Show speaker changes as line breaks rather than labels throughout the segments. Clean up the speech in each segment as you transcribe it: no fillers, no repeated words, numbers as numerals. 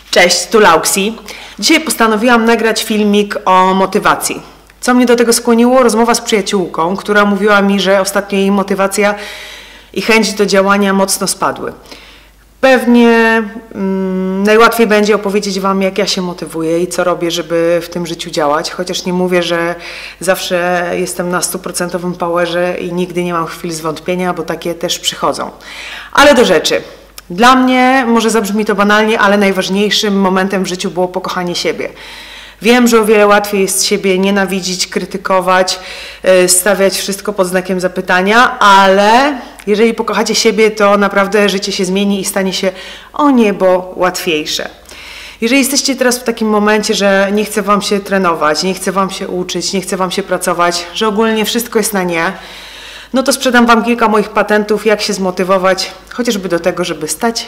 Cześć, tu Lauksi. Dzisiaj postanowiłam nagrać filmik o motywacji. Co mnie do tego skłoniło? Rozmowa z przyjaciółką, która mówiła mi, że ostatnio jej motywacja i chęć do działania mocno spadły. Pewnie najłatwiej będzie opowiedzieć Wam, jak ja się motywuję i co robię, żeby w tym życiu działać. Chociaż nie mówię, że zawsze jestem na 100% powerze i nigdy nie mam chwil zwątpienia, bo takie też przychodzą. Ale do rzeczy. Dla mnie, może zabrzmi to banalnie, ale najważniejszym momentem w życiu było pokochanie siebie. Wiem, że o wiele łatwiej jest siebie nienawidzić, krytykować, stawiać wszystko pod znakiem zapytania, ale jeżeli pokochacie siebie, to naprawdę życie się zmieni i stanie się o niebo łatwiejsze. Jeżeli jesteście teraz w takim momencie, że nie chce Wam się trenować, nie chce Wam się uczyć, nie chce Wam się pracować, że ogólnie wszystko jest na nie, no to sprzedam Wam kilka moich patentów, jak się zmotywować, chociażby do tego, żeby stać.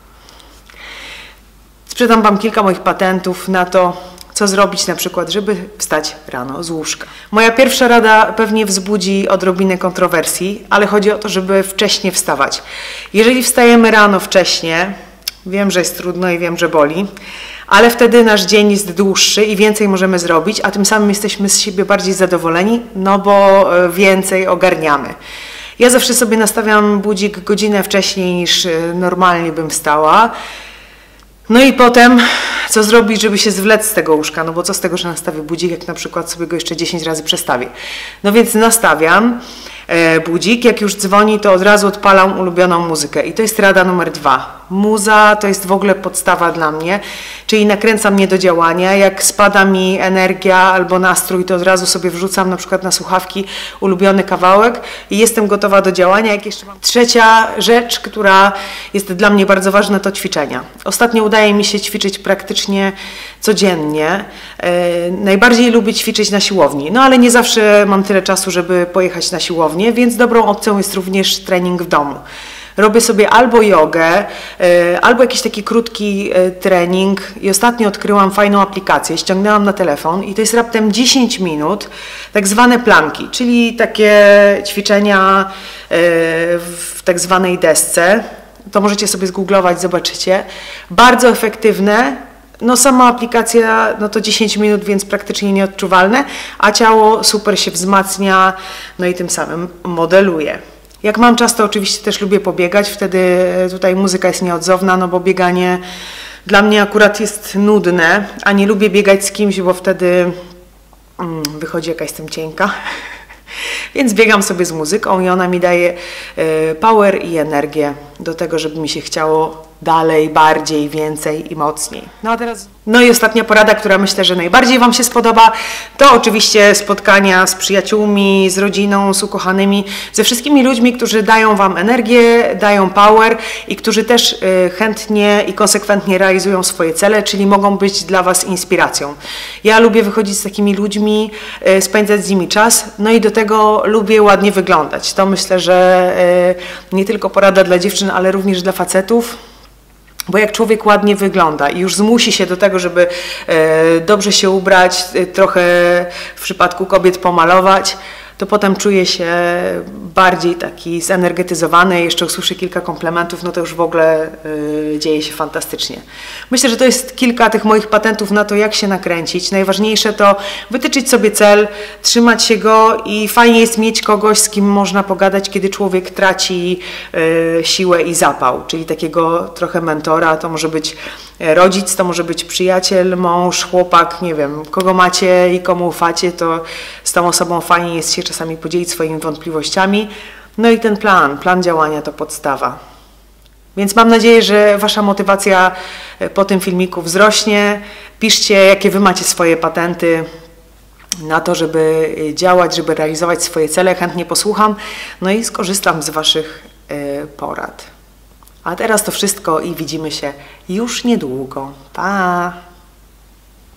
Sprzedam Wam kilka moich patentów na to, co zrobić na przykład, żeby wstać rano z łóżka. Moja pierwsza rada pewnie wzbudzi odrobinę kontrowersji, ale chodzi o to, żeby wcześnie wstawać. Jeżeli wstajemy rano wcześnie, wiem, że jest trudno i wiem, że boli, ale wtedy nasz dzień jest dłuższy i więcej możemy zrobić, a tym samym jesteśmy z siebie bardziej zadowoleni, no bo więcej ogarniamy. Ja zawsze sobie nastawiam budzik godzinę wcześniej niż normalnie bym wstała. No i potem, co zrobić, żeby się zwlec z tego łóżka? No bo co z tego, że nastawię budzik, jak na przykład sobie go jeszcze 10 razy przestawię. No więc nastawiam budzik, jak już dzwoni, to od razu odpalam ulubioną muzykę. I to jest rada numer 2. Muza to jest w ogóle podstawa dla mnie, czyli nakręca mnie do działania. Jak spada mi energia albo nastrój, to od razu sobie wrzucam na przykład na słuchawki ulubiony kawałek i jestem gotowa do działania. Jak jeszcze mam... Trzecia rzecz, która jest dla mnie bardzo ważna, to ćwiczenia. Ostatnio udaje mi się ćwiczyć praktycznie codziennie. Najbardziej lubię ćwiczyć na siłowni, no ale nie zawsze mam tyle czasu, żeby pojechać na siłownię, więc dobrą opcją jest również trening w domu. Robię sobie albo jogę, albo jakiś taki krótki trening i ostatnio odkryłam fajną aplikację, ściągnęłam na telefon i to jest raptem 10 minut, tak zwane planki, czyli takie ćwiczenia w tak zwanej desce. To możecie sobie zgooglować, zobaczycie. Bardzo efektywne. No sama aplikacja, no to 10 minut, więc praktycznie nieodczuwalne, a ciało super się wzmacnia, no i tym samym modeluje. Jak mam czas, to oczywiście też lubię pobiegać, wtedy tutaj muzyka jest nieodzowna, no bo bieganie dla mnie akurat jest nudne, a nie lubię biegać z kimś, bo wtedy wychodzi jaka jestem cienka. Więc biegam sobie z muzyką i ona mi daje power i energię do tego, żeby mi się chciało dalej, bardziej, więcej i mocniej. No a teraz... No i ostatnia porada, która myślę, że najbardziej Wam się spodoba, to oczywiście spotkania z przyjaciółmi, z rodziną, z ukochanymi, ze wszystkimi ludźmi, którzy dają Wam energię, dają power i którzy też chętnie i konsekwentnie realizują swoje cele, czyli mogą być dla Was inspiracją. Ja lubię wychodzić z takimi ludźmi, spędzać z nimi czas, no i do tego lubię ładnie wyglądać. To myślę, że nie tylko porada dla dziewczyn, ale również dla facetów. Bo jak człowiek ładnie wygląda i już zmusi się do tego, żeby dobrze się ubrać, trochę w przypadku kobiet pomalować, to potem czuje się bardziej taki zenergetyzowany, jeszcze usłyszy kilka komplementów, no to już w ogóle dzieje się fantastycznie. Myślę, że to jest kilka tych moich patentów na to, jak się nakręcić. Najważniejsze to wytyczyć sobie cel, trzymać się go i fajnie jest mieć kogoś, z kim można pogadać, kiedy człowiek traci siłę i zapał, czyli takiego trochę mentora, to może być rodzic, to może być przyjaciel, mąż, chłopak, nie wiem, kogo macie i komu ufacie, to z tą osobą fajnie jest się czasami podzielić swoimi wątpliwościami. No i ten plan działania to podstawa. Więc mam nadzieję, że Wasza motywacja po tym filmiku wzrośnie. Piszcie, jakie Wy macie swoje patenty na to, żeby działać, żeby realizować swoje cele. Chętnie posłucham, no i skorzystam z Waszych porad. A teraz to wszystko i widzimy się już niedługo. Pa!